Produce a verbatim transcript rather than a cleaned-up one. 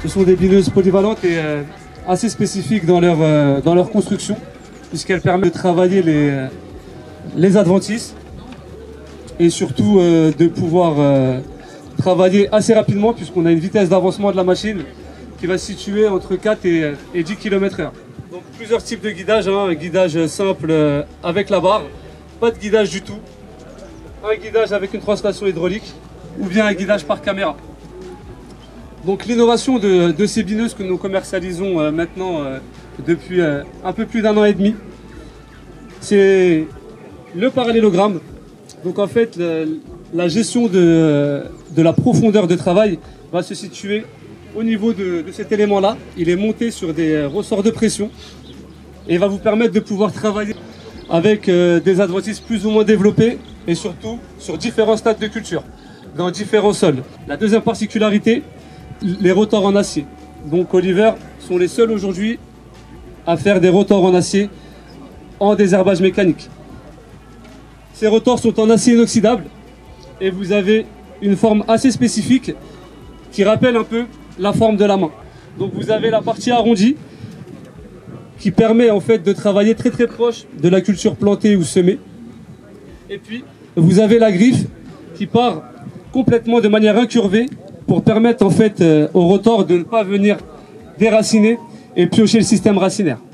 Ce sont des bineuses polyvalentes et euh, assez spécifiques dans leur, euh, dans leur construction, puisqu'elles permettent de travailler les, euh, les adventices et surtout euh, de pouvoir euh, travailler assez rapidement, puisqu'on a une vitesse d'avancement de la machine qui va se situer entre quatre et, et dix kilomètres heure. Donc plusieurs types de guidage, hein, un guidage simple euh, avec la barre, pas de guidage du tout, un guidage avec une translation hydraulique ou bien un guidage par caméra. Donc l'innovation de, de ces bineuses que nous commercialisons euh, maintenant euh, depuis euh, un peu plus d'un an et demi, c'est le parallélogramme. Donc en fait, le, la gestion de, de la profondeur de travail va se situer au niveau de, de cet élément-là. Il est monté sur des ressorts de pression et va vous permettre de pouvoir travailler avec euh, des adventices plus ou moins développés et surtout sur différents stades de culture, dans différents sols. La deuxième particularité, les rotors en acier. Donc Oliver sont les seuls aujourd'hui à faire des rotors en acier en désherbage mécanique. Ces rotors sont en acier inoxydable et vous avez une forme assez spécifique qui rappelle un peu la forme de la main. Donc vous avez la partie arrondie qui permet en fait de travailler très très proche de la culture plantée ou semée. Et puis vous avez la griffe qui part complètement de manière incurvée pour permettre en fait euh, au rotor de ne pas venir déraciner et piocher le système racinaire.